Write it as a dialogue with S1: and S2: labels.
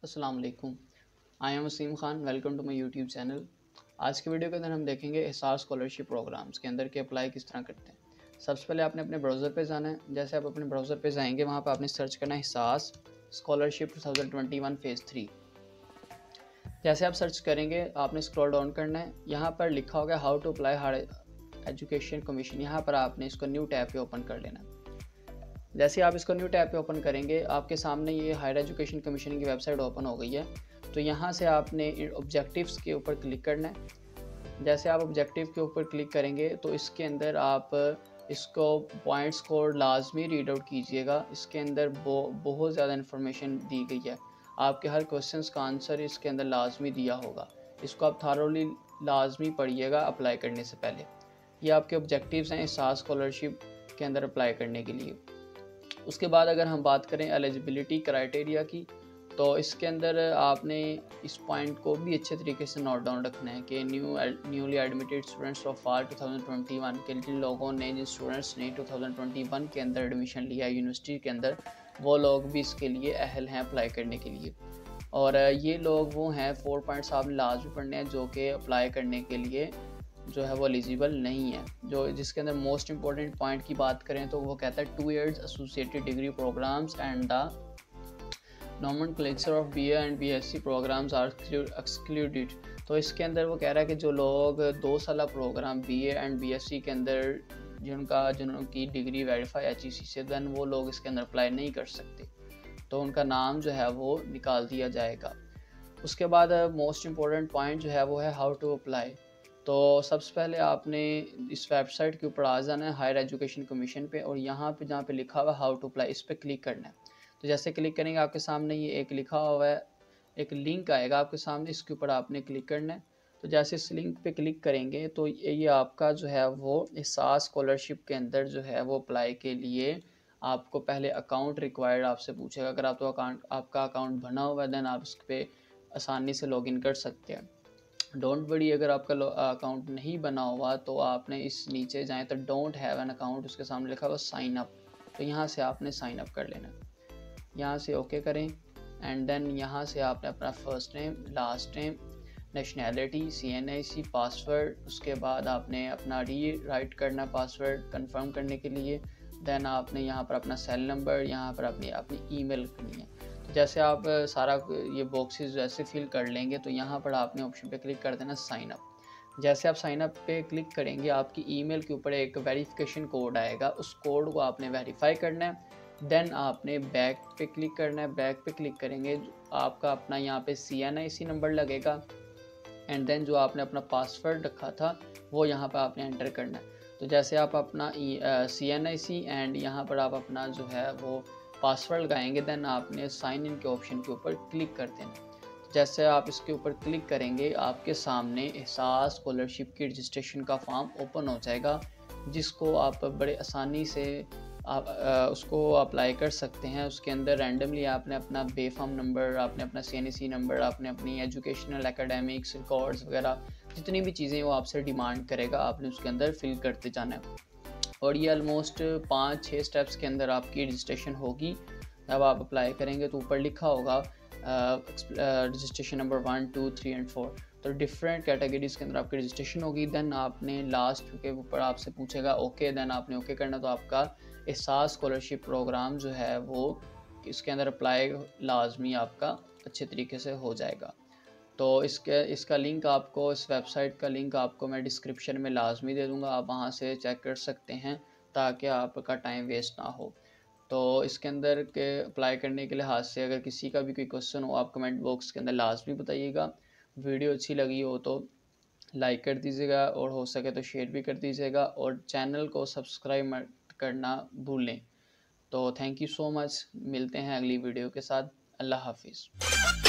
S1: अस्सलाम वालेकुम। I am Wasim Khan, welcome to my YouTube channel. आज के वीडियो के अंदर हम देखेंगे एहसास स्कॉलरशिप प्रोग्राम्स के अंदर के अप्लाई किस तरह करते हैं। सबसे पहले आपने अपने ब्राउज़र पे जाना है। जैसे आप अपने ब्राउज़र पे जाएंगे वहाँ पे आपने सर्च करना है एहसास स्कॉलरशिप 2021 फ़ेज़ 3। जैसे आप सर्च करेंगे आपने स्क्रॉल डाउन करना है। यहाँ पर लिखा होगा how to apply higher education commission. यहाँ पर आपने इसको न्यू टैब पे ओपन कर लेना है। जैसे आप इसको न्यू टैब पे ओपन करेंगे आपके सामने ये हायर एजुकेशन कमीशन की वेबसाइट ओपन हो गई है। तो यहाँ से आपने ऑब्जेक्टिव्स के ऊपर क्लिक करना है। जैसे आप ऑब्जेक्टिव के ऊपर क्लिक करेंगे तो इसके अंदर आप इसको पॉइंट्स को लाजमी रीड आउट कीजिएगा। इसके अंदर बहुत ज़्यादा इन्फॉर्मेशन दी गई है। आपके हर क्वेश्चन का आंसर इसके अंदर लाजमी दिया होगा। इसको आप थारोली लाजमी पढ़िएगा अप्लाई करने से पहले। ये आपके ऑब्जेक्टिव्स हैं एहसास स्कॉलरशिप के अंदर अप्लाई करने के लिए। उसके बाद अगर हम बात करें एलिजिबिलिटी क्राइटेरिया की, तो इसके अंदर आपने इस पॉइंट को भी अच्छे तरीके से नोट डाउन रखना है कि newly admitted students of fall 2021 के जिन लोगों ने जिन स्टूडेंट्स ने 2021 के अंदर एडमिशन लिया यूनिवर्सिटी के अंदर, वो लोग भी इसके लिए अहल हैं अप्लाई करने के लिए। और ये लोग वो हैं 4 पॉइंट्स आपने लाजमी पढ़ने हैं जो कि अप्लाई करने के लिए जो है वो एलिजिबल नहीं है। जो जिसके अंदर मोस्ट इंपॉर्टेंट पॉइंट की बात करें तो वो कहता है 2 years associated degree programmes and the nomenclature of BA and BSc programmes are excluded. तो इसके अंदर वो कह रहा है कि जो लोग 2 साल प्रोग्राम BA एंड BSc के अंदर जिनकी डिग्री वेरीफाई HEC से, देन वो लोग इसके अंदर अप्लाई नहीं कर सकते। तो उनका नाम जो है वो निकाल दिया जाएगा। उसके बाद मोस्ट इम्पॉर्टेंट पॉइंट जो है वो है हाउ टू अप्लाई। तो सबसे पहले आपने इस वेबसाइट के ऊपर आ जाना है हायर एजुकेशन कमीशन पे, और यहाँ पे जहाँ पे लिखा हुआ है हाउ टू अप्लाई, इस पर क्लिक करना है। तो जैसे क्लिक करेंगे आपके सामने ये एक लिखा हुआ है, एक लिंक आएगा आपके सामने, इसके ऊपर आपने क्लिक करना है। तो जैसे इस लिंक पे क्लिक करेंगे तो ये आपका जो है वो एहसास स्कॉलरशिप के अंदर जो है वो अप्लाई के लिए आपको पहले अकाउंट रिक्वायर्ड आपसे पूछेगा। अगर आपका अकाउंट बना हुआ है देन आप इस पर आसानी से लॉगिन कर सकते हैं। डोंट वरी, अगर आपका अकाउंट नहीं बना हुआ तो आपने इस नीचे जाएं तो डोंट हैव एन अकाउंट, उसके सामने लिखा हुआ साइन अप। तो यहाँ से आपने साइन अप कर लेना। यहाँ से ओके करें एंड देन यहाँ से आपने अपना first name, last name, nationality, CNIC, password, उसके बाद आपने अपना राइट करना पासवर्ड कंफर्म करने के लिए। देन आपने यहाँ पर अपना सेल नंबर, यहाँ पर अपनी ईमेल करनी है। तो जैसे आप सारा ये बॉक्सेस जैसे फिल कर लेंगे तो यहाँ पर आपने ऑप्शन पे क्लिक कर देना साइन अप। जैसे आप साइन अप पे क्लिक करेंगे आपकी ईमेल के ऊपर एक वेरिफिकेशन कोड आएगा, उस कोड को आपने वेरीफाई करना है। देन आपने बैक पे क्लिक करना है। बैक पे क्लिक करेंगे आपका अपना यहाँ पे CNIC नंबर लगेगा एंड देन जो आपने अपना पासवर्ड रखा था वो यहाँ पर आपने एंटर करना है। तो जैसे आप अपना CNIC एंड यहाँ पर आप अपना जो है वो पासवर्ड लगाएंगे, देन आपने साइन इन के ऑप्शन के ऊपर क्लिक कर देना। जैसे आप इसके ऊपर क्लिक करेंगे आपके सामने एहसास स्कॉलरशिप की रजिस्ट्रेशन का फॉर्म ओपन हो जाएगा, जिसको आप बड़े आसानी से आप उसको अप्लाई कर सकते हैं। उसके अंदर रैंडमली आपने अपना बेफाम नंबर, आपने अपना CNC नंबर, आपने अपनी एजुकेशनल एकेडमिक्स रिकॉर्ड्स वगैरह जितनी भी चीज़ें वो आपसे डिमांड करेगा आपने उसके अंदर फिल करते जाना है। और ये ऑलमोस्ट 5-6 स्टेप्स के अंदर आपकी रजिस्ट्रेशन होगी। जब आप अप्लाई करेंगे तो ऊपर लिखा होगा रजिस्ट्रेशन नंबर 1, 2, 3 एंड 4। तो डिफरेंट कैटेगरीज़ के अंदर आपकी रजिस्ट्रेशन होगी। देन आपने लास्ट के ऊपर आपसे पूछेगा ओके, देन आपने ओके करना। तो आपका एहसास स्कॉलरशिप प्रोग्राम जो है वो इसके अंदर अप्लाई लाजमी आपका अच्छे तरीके से हो जाएगा। तो इसका लिंक आपको, इस वेबसाइट का लिंक आपको मैं डिस्क्रिप्शन में लाजमी दे दूँगा, आप वहाँ से चेक कर सकते हैं ताकि आपका टाइम वेस्ट ना हो। तो इसके अंदर के अप्लाई करने के लिहाज से अगर किसी का भी कोई क्वेश्चन हो आप कमेंट बॉक्स के अंदर लाजमी बताइएगा। वीडियो अच्छी लगी हो तो लाइक कर दीजिएगा और हो सके तो शेयर भी कर दीजिएगा, और चैनल को सब्सक्राइब मत करना भूलें। तो थैंक यू सो मच, मिलते हैं अगली वीडियो के साथ। अल्लाह हाफिज़।